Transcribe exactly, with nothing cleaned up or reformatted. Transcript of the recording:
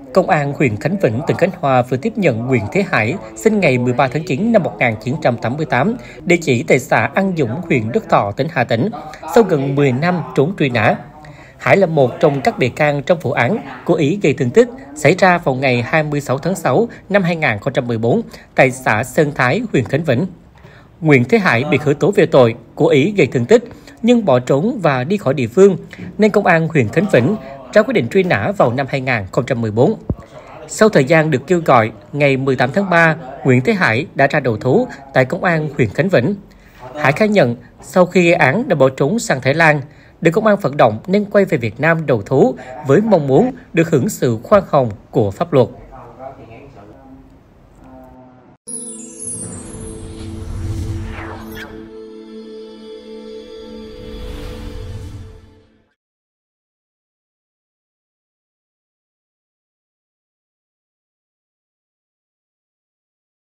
Công an huyện Khánh Vĩnh, tỉnh Khánh Hòa vừa tiếp nhận Nguyễn Thế Hải, sinh ngày mười ba tháng chín năm một nghìn chín trăm tám mươi tám, địa chỉ tại xã An Dũng, huyện Đức Thọ, tỉnh Hà Tĩnh, sau gần mười năm trốn truy nã. Hải là một trong các bị can trong vụ án cố ý gây thương tích xảy ra vào ngày hai mươi sáu tháng sáu năm hai nghìn không trăm mười bốn tại xã Sơn Thái, huyện Khánh Vĩnh. Nguyễn Thế Hải bị khởi tố về tội cố ý gây thương tích nhưng bỏ trốn và đi khỏi địa phương, nên Công an huyện Khánh Vĩnh ra quyết định truy nã vào năm hai nghìn không trăm mười bốn. Sau thời gian được kêu gọi, ngày mười tám tháng ba, Nguyễn Thế Hải đã ra đầu thú tại Công an huyện Khánh Vĩnh. Hải khai nhận sau khi gây án đã bỏ trốn sang Thái Lan, được công an vận động nên quay về Việt Nam đầu thú với mong muốn được hưởng sự khoan hồng của pháp luật.